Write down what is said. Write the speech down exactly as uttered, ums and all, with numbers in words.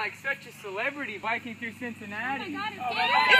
like such a celebrity biking through Cincinnati. Oh my God, it's